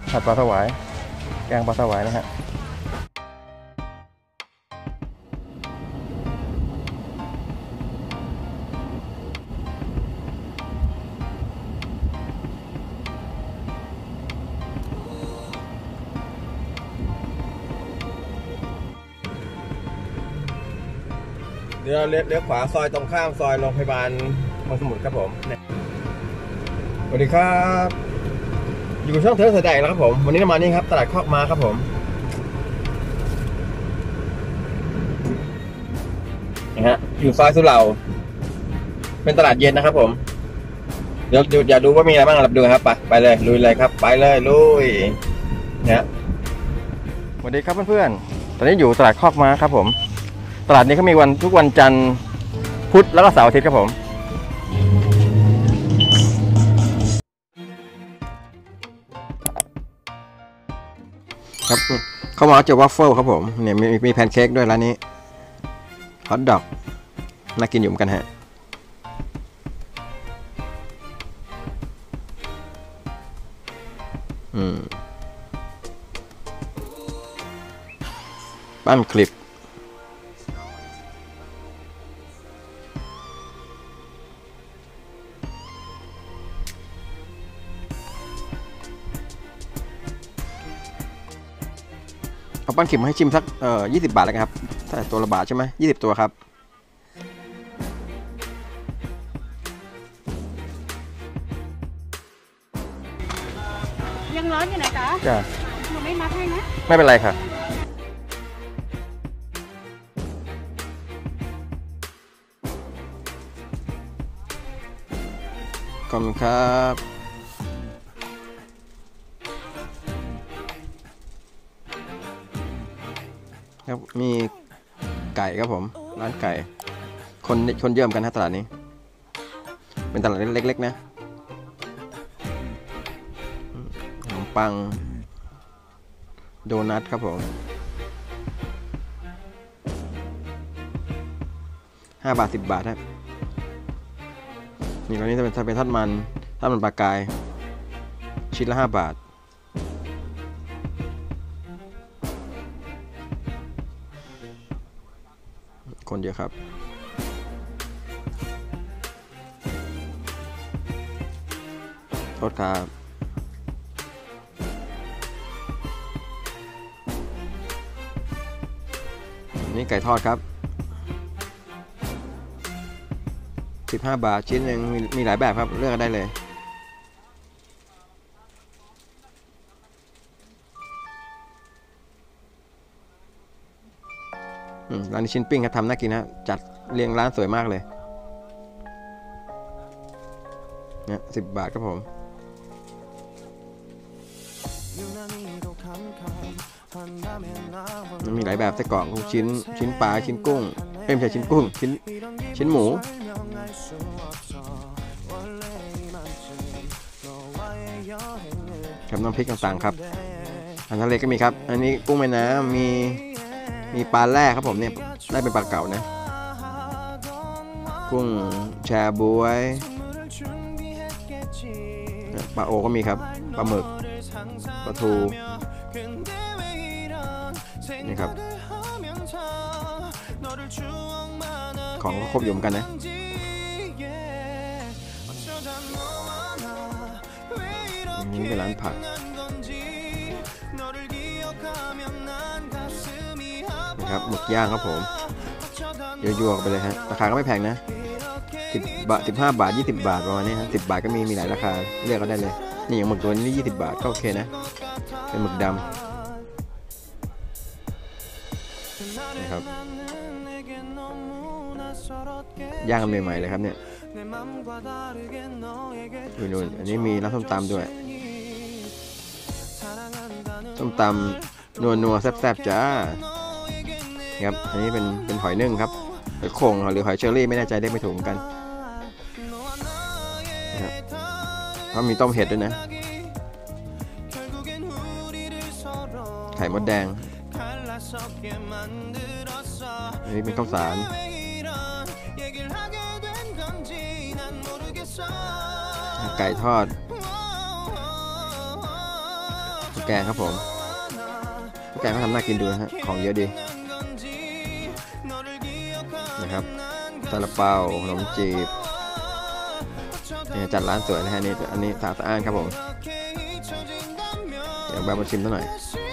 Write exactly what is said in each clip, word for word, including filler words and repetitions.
ผัดปลาสวายแกงปลาสวายนะฮะเดี๋ยวเราเลี้ยวขวาซอยตรงข้ามซอยโรงพยาบาลบางสมุทรครับผมสวัสดีครับอยู่กับช่องเทิร์นสายแดงแล้วครับผมวันนี้เรามานี่ครับตลาดคอกม้าครับผมนะฮะอยู่ซอยสุเหร่าเป็นตลาดเย็นนะครับผมเดี๋ยวอย่าดูว่ามีอะไรบ้างเราดูครับไปไปเลยลุยเลยครับไปเลยลุยนะสวัสดีครับเพื่อนๆตอนนี้อยู่ตลาดคอกม้าครับผมตลาดนี้เขามีวันทุกวันจันทร์พุธแล้วก็เสาร์อาทิตย์ครับผมครับเขามาเจอวัฟเฟิลครับผมเนี่ยมีมีแพนเค้กด้วยร้านนี้ฮอทดอกน่ากินอยู่เหมือนกันฮะอืมปั้นคลิปเอาปั้นคลิปมาให้ชิมสักเอ่อยี่สิบบาทแล้วครับถ้าตัวละบาทใช่ไหมยี่สิบตัวครับยังร้อนอยู่นะจ๊ะจ้ะหนูไม่มัดให้นะไม่เป็นไรค่ะขอบคุณครับครับมีไก่ครับผมร้านไก่คนคนเยอะเหมือนกันนะตลาดนี้เป็นตลาดเล็กๆนะขนมปังโดนัทครับผมห้าบาทสิบบาทครับนี่ตอนนี้จะเป็นจะเป็นทอดมันทอดมันปลากายชิ้นละห้าบาทคนเยอะครับโทษครับนี่ไก่ทอดครับสิบห้าบาทชิ้นหนึ่งมีมีหลายแบบครับเลือกได้เลยร้านนี้ชิ้นปิ้งครับทำน่ากินนะจัดเรียงร้านสวยมากเลยเนี่ยสิบบาทครับผมมันมีหลายแบบไส้กรอกชิ้นชิ้นปลาชิ้นกุ้งไม่ใช่ชิ้นกุ้งชิ้นชิ้นหมูครับน้ำพริกต่างๆครับอาหารทะเลก็มีครับอันนี้กุ้งแม่น้ำมีมีปลาแร่ครับผมเนี่ยได้เป็นปลาเก๋านะกุ้งแชบวยปลาโอก็มีครับปลาหมึกปลาทูนี่ครับของก็ครบอยู่เหมือนกันนะนี่เป็นร้านผักนะครับหมึกย่างครับผมยั่วๆไปเลยฮะราคาก็ไม่แพงนะสิบบาทสิบห้าบาทยี่สิบบาทประมาณนี้ฮะสิบบาทก็มีมีหลายราคาเลือกก็ได้เลยนี่อย่างหมึกตัวนี้ยี่สิบบาทก็โอเคนะเป็นหมึกดำนะครับย่างใหม่ๆเลยครับเนี่ยดูนู่นอันนี้มีร้านส้มตำด้วยส้มตำนัวๆแซ่บๆจ้าครับอันนี้เป็นเป็นหอยนึ่งครับหอยโข่งหรือหอยเชอรี่ไม่แน่ใจได้ไม่ถูกกันนะครับเพราะมีต้มเห็ดด้วยนะไข่มดแดงอันนี้เป็นข้าวสารไก่ทอดแกงครับผมแกงเขาทำน่ากินดูนะฮะของเยอะดีนะครับซาลาเปาขนมจีบเนี่ยจัดร้านสวยนะฮะนี่อันนี้สะอาดสะอ้านครับผมเดี๋ยวแบบมาชิมซะหน่อย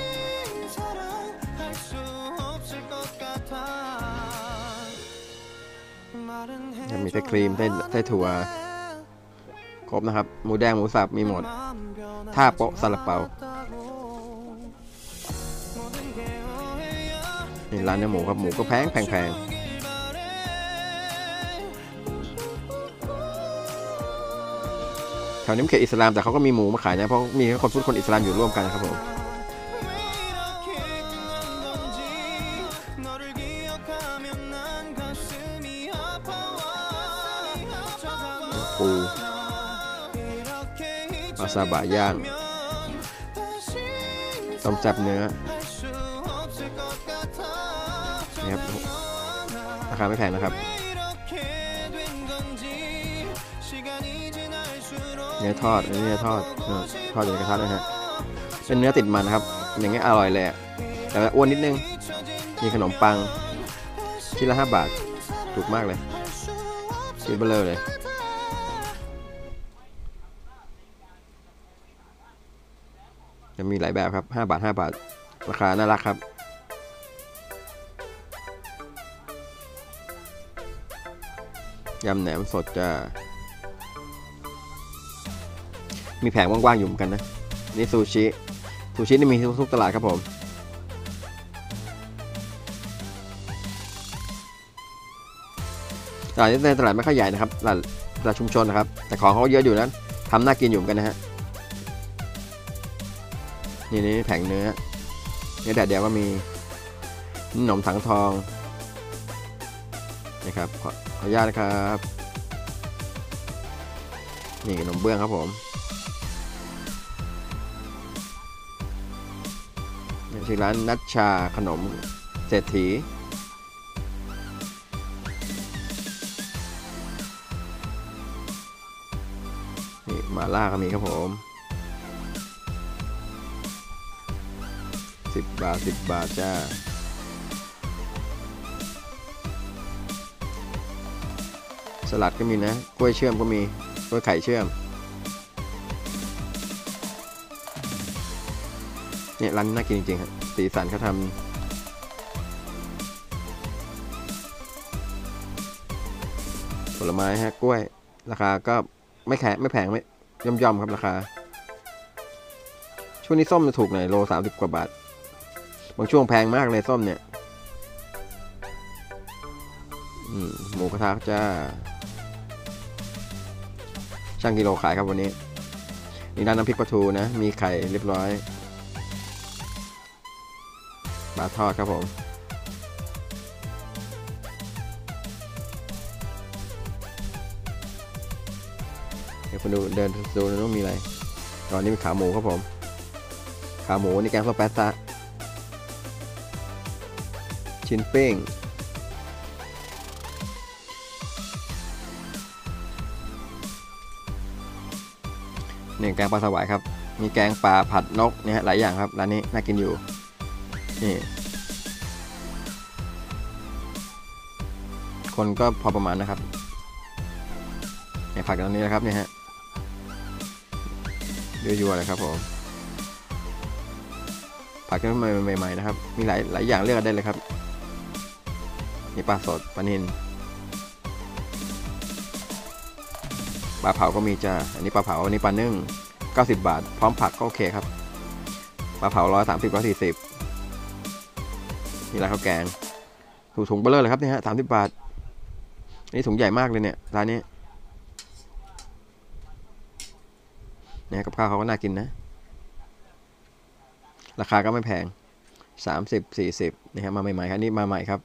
จะมีไส้ครีมไส้ไส้ถั่วครบนะครับหมูแดงหมูสับมีหมดท่าโป๊ะซาลาเปานี่ร้านเนื้อหมูครับหมูก็แพงแพงแพงแถวนี้เขตอิสลามแต่เขาก็มีหมูมาขายนะเพราะมีคนพุทธคนอิสลามอยู่ร่วมกันนะครับผมปูปลาซาบะย่างต้มแซ่บเนื้อนี่ครับราคาไม่แพงนะครับเนื้อทอดอันนี้เนื้อทอดทอดอยู่ในกระทะเลยฮะเป็นเนื้อติดมันนะครับอย่างงี้อร่อยเลยแต่อ้วนนิดนึงมีขนมปังชิ้นละห้าบาทถูกมากเลยชิ้นเบลอเลยจะมีหลายแบบครับห้าบาทห้าบาทราคาน่ารักครับยำแหนมสดจะมีแผงว่างๆอยู่เหมือนกันนะนี่ซูชิซูชินี่มีทุกตลาดครับผมตลาดนี้ในตลาดไม่ค่อยใหญ่นะครับตลาดตลาดชุมชนนะครับแต่ของเขาเยอะอยู่นะทำน่ากินอยู่เหมือนกันนะฮะนี่นี่แผงเนื้อเนื้อแดดเดียวก็มีขนมถังทองนะครับขออนุญาตนะครับนี่ขนมเบื้องครับผมชื่อร้านนัชชาขนมเศรษฐีนี่มาล่าก็มีครับผมสิบบาทสิบบาทจ้าสลัดก็มีนะกล้วยเชื่อมก็มีกล้วยไข่เชื่อมเนี่ยร้านน่ากินจริงๆครับสีสันเขาทำผลไม้ฮะกล้วยราคาก็ไม่แพงไม่แพงไม่ย่อมย่อมครับราคาช่วงนี้ส้มจะถูกหน่อยโลสามสิบกว่าบาทบางช่วงแพงมากเลยส้มเนี่ยหมูกระทะจ้าช่างกิโลขายครับวันนี้นี่ร้านน้ำพริกปลาทูนะมีไข่เรียบร้อยปลาทอดครับผมเดี๋ยวคุณดูเดินดูต้องมีอะไรตอนนี้มีขาหมูครับผมขาหมูนี่แกงส้มแป๊ะซะชิ้นเป้งนี่แกงปลาสวายครับมีแกงปลาผัดนกเนี่ยหลายอย่างครับร้านนี้น่ากินอยู่นี่คนก็พอประมาณนะครับเนี่ยผัดกันตรงนี้นะครับเนี่ยฮะยั่วๆเลยครับผมผัดกันใหม่ๆนะครับมีหลายหลายอย่างเลือกได้เลยครับนี่ปลาสดปลานิลปลาเผาก็มีจ้าอันนี้ปลาเผาอันนี้ปลานึ่งเก้าสิบบาทพร้อมผักก็โอเคครับปลาเผาร้อยสามสิบร้อยสี่สิบนี่ร้านข้าวแกงถุงถุงเบลอเลยครับนี่ฮะสามสิบบาทนี่ถุงใหญ่มากเลยเนี่ยร้านนี้เนี่ยกับข้าวเขาก็น่ากินนะราคาก็ไม่แพงสามสิบสี่สิบนี่ครับมาใหม่ๆครับนี่มาใหม่ครับ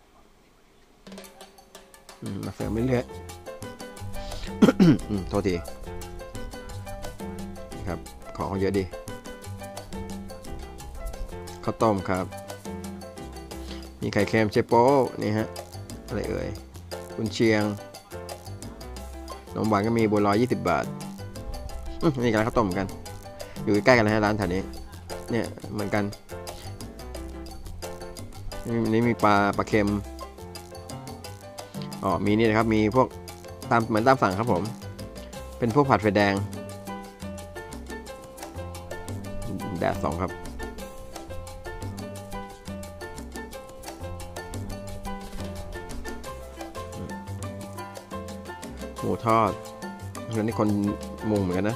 มาเสริมเรื่อยๆโทษทีครับของเขาเยอะดีข้าวต้มครับมีไข่เค็มเชโป้นี่ฮะอะไรเอ่ยกุนเชียงนมหวานก็มีบัวลอยยี่สิบบาทนี่กันข้าวต้มเหมือนกันอยู่ใกล้กันนะฮะร้านแถวนี้เนี่ยเหมือนกันนี่มีปลาปลาเค็มอ๋อมีนี่นะครับมีพวกตามเหมือนตามสั่งครับผมเป็นพวกผัดไฟแดงแดดสองครับหมูทอดแล้วนี่คนมุงเหมือนกัน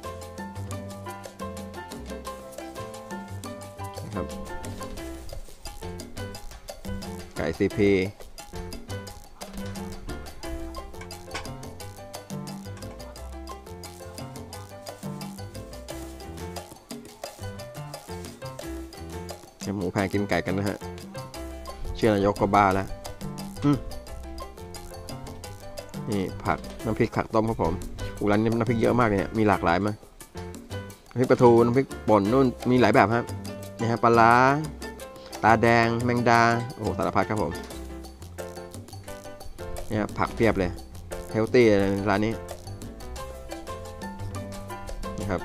นะครับไก่ซีพีหมูแพงกินไก่กันนะฮะเชื่อนายกก็บ้าแล้วนี่ผักน้ำพริกผักต้มครับผมอูร้านนี้น้ำพริกเยอะมากเลยเนี่ยมีหลากหลายมากน้ำพริกปลาทูน้ำพริกป่นนู่นมีหลายแบบครับนี่ฮะปลาล้าตาแดงแมงดาโอ้โหสารพัดครับผมเนี่ยผักเพียบเลยเฮลตี้ร้านนี้นะครับ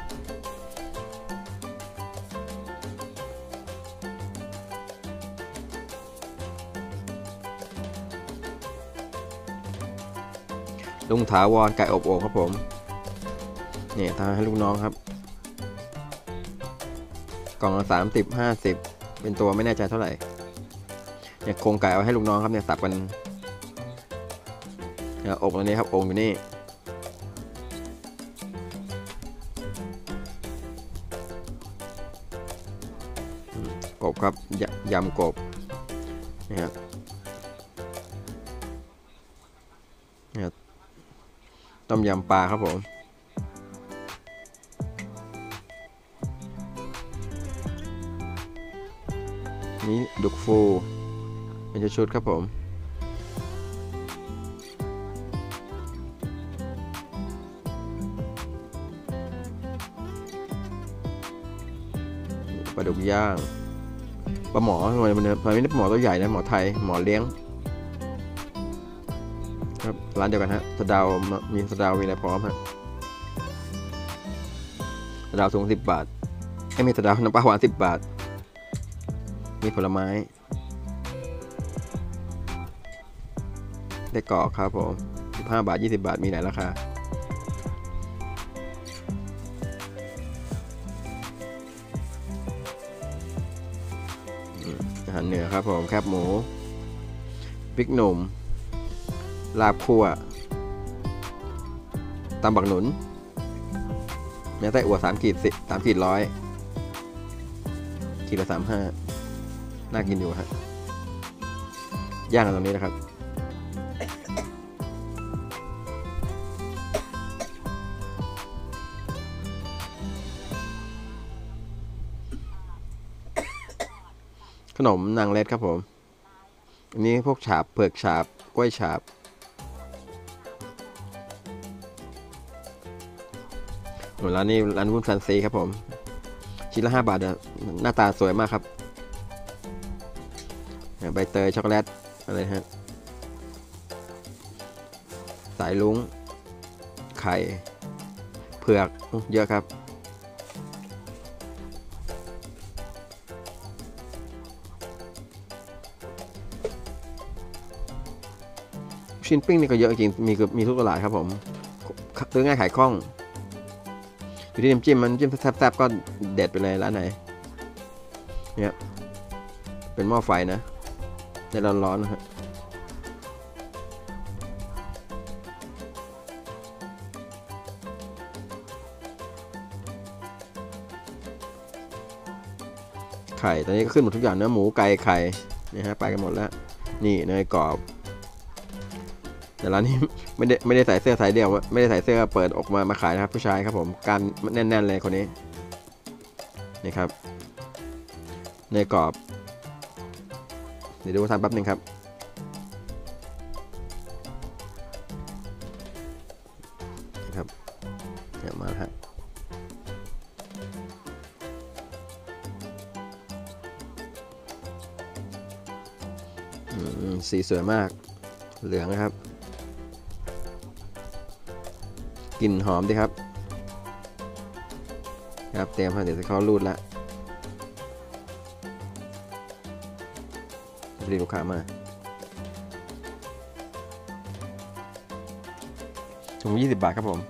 ลุงถาวรไก่อบโอ่งครับผมเนี่ยทำให้ลูกน้องครับกล่องละสามสิบห้าสิบเป็นตัวไม่แน่ใจเท่าไหร่เนี่ยโครงไก่เอาให้ลูกน้องครับเนี่ยสับกันเนี่ยอบตัวนี้ครับโอ่งอยู่นี่กบครับยำกบนี่ครับเนี่ยต้มยำปลาครับผมนี่ดุกฟูเป็นชุดครับผมปลาดุกย่างปลาหมอทำไมมันมันไม่ได้หมอตัวใหญ่นะหมอไทยหมอเลี้ยงครับร้านเดียวกันฮะสะเดามีสะเดามีอะไรพร้อมฮะสะเดาสูงสิบบาทไม่มีสะเดาน้ำปลาหวานสิบบาทมีผลไม้ได้กรอกครับผมสิบห้าบาทยี่สิบบาทมีหลายราคาอาหารเหนือครับผมแคบหมูพริกหนุ่มลาบคั่วตำบักหนุนแม้แต่อั่วสามขีดสิสามขีดร้อยขีดละสามห้าน่ากินอยู่ฮะย่างกันตรงนี้นะครับขนมนางเล็ดครับผมอันนี้พวกฉาบเผือกฉาบกล้วยฉาบร้านนี้ร้านวุ้นแฟนซีครับผมชิ้นละห้าบาทหน้าตาสวยมากครับใบเตยช็อกโกแลตอะไรฮะสายลุ้งไข่เผือกเยอะครับชิ้นปิ้งนี่ก็เยอะจริงมีมีทุกตลาดครับผมซื้อง่ายขายคล่องอยู่ที่น้ำจิ้มมันจิ้มแซ่บๆก็เด็ดไปเลยร้านไหนเนี่ยเป็นหม้อไฟนะในร้อนๆนะฮะไข่ตอนนี้ก็ขึ้นหมดทุกอย่างเนื้อหมูไก่ไข่นี่ฮะไปกันหมดแล้วนี่เนยกรอบแต่ร้านนี้ไม่ได้ไม่ได้ใส่เสื้อสายเดี่ยวไม่ได้ใส่เสื้อเปิดออกมามาขายนะครับผู้ชายครับผมการแน่นๆเลยคนนี้นี่ครับเนยกรอบเดี๋ยวดูทำแป๊บหนึ่งครับนะครับเดี๋ยวมาฮะสีสวยมากเหลืองนะครับกลิ่นหอมดีครับครับเตรียมให้เดี๋ยวจะเข้ารูดแล้วรีลูกค้ามาถุงยี่สิบบาทครับผม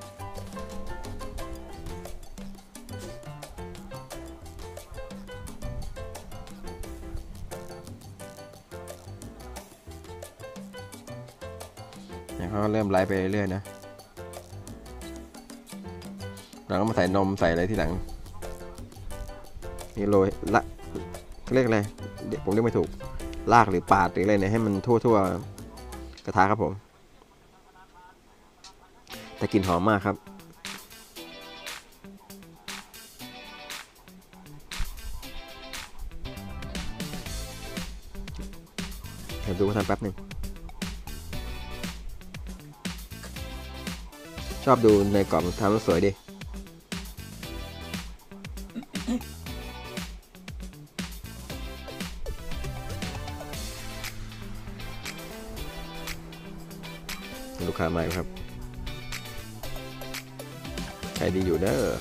เนี่ยเขาเริ่มไล่ไปเรื่อยๆนะเราก็มาใส่นมใส่อะไรที่หลังนี่โรยละเรียกอะไรเดี๋ยวผมเรียกไม่ถูกลากหรือปาดหรืออะไรเนี่ยให้มันทั่วๆกระทะครับผมแต่กลิ่นหอมมากครับเดี๋ยวดูเขาทำแป๊บหนึ่งชอบดูในกล่องทำแล้วสวยดีลูกค้ามาครับใช้ดีอยู่เด้อ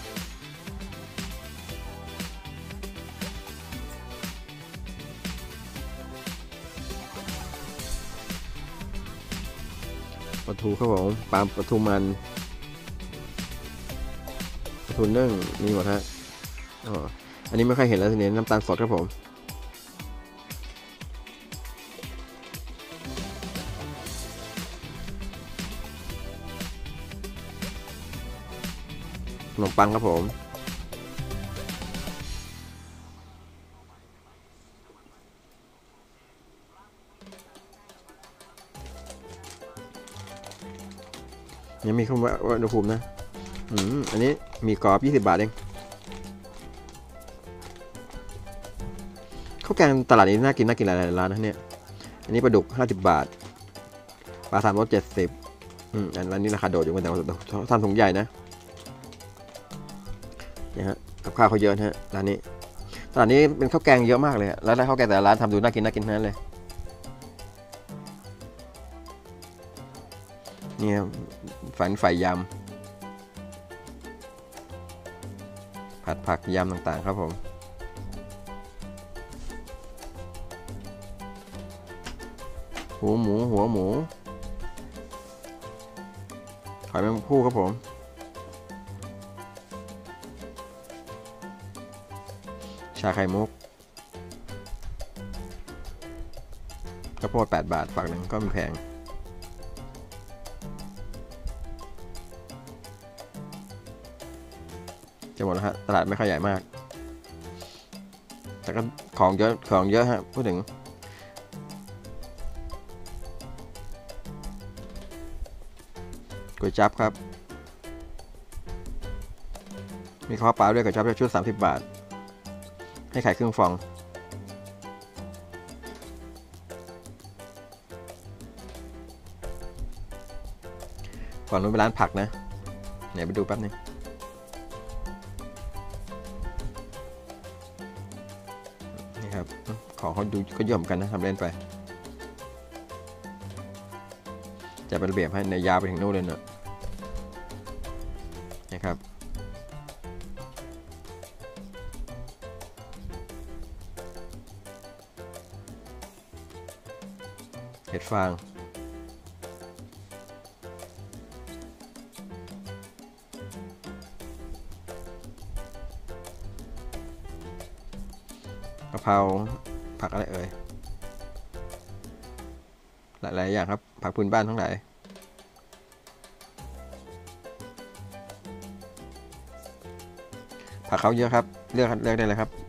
ปลาทูครับผมปลาปลาทูมันปลาทูนึ่งมีหมดฮะอ๋ออันนี้ไม่ค่อยเห็นแล้วทีนี้น้ำตาลสดครับผมขนมปังครับผมยังมีคำว่าอุณหภูมินะอืมอันนี้มีกรอบยี่สิบบาทเองข้าวแกงตลาดนี้น่ากินน่ากินหลายร้านนะเนี่ยอันนี้ปลาดุกห้าสิบบาทปลาสามรสเจ็ดสิบอืมอันร้านนี้ราคาโดดอยู่กันแต่ทำถุงใหญ่นะเนี่ยฮะกับข้าวเขาเยอะนะฮะร้านนี้ตลาดนี้เป็นข้าวแกงเยอะมากเลยแล้วข้าวแกงแต่ละร้านทำดูน่ากินน่ากินทั้งนั้นเลยเนี่ยฝันไฟยำผัดผักยำต่างๆครับผมหัวหมูหัวหมูหอยแมงภู่ครับผมชาไข่มุกข้าวโพดแปดบาทฝักหนึ่งก็ไม่แพงจะหมดแล้วฮะตลาดไม่ค่อยใหญ่มากแต่ก็ของเยอะของเยอะฮะพูดถึงก๋วยจั๊บครับมีข้าวเปล่าด้วยก๋วยจั๊บชุดสามสิบบาทให้ไข่ครึ่งฟองก่อนนู้นเป็นร้านผักนะเดี๋ยวไปดูแป๊บนึงนี่ครับของเขาดูก็เยอะเหมือนกันนะทำเล่นไปจะเป็นระเบียบให้ในยาวไปถึงนู่นเลยเนอะนะครับเห็ดฟางกะเพราผักอะไรเอ่ยหลายๆอย่างครับผักพื้นบ้านทั้งหลายผักเขาเยอะครับเลือกเลือกได้เลยครับ